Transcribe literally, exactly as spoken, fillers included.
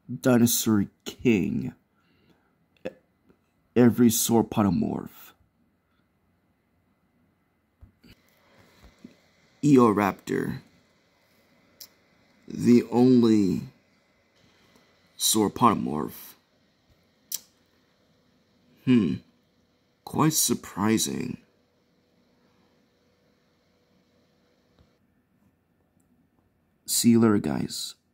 Dinosaur king. Every Sauropodomorph. Eoraptor. The only Sauropodomorph. Hmm. Quite surprising. See you later, guys.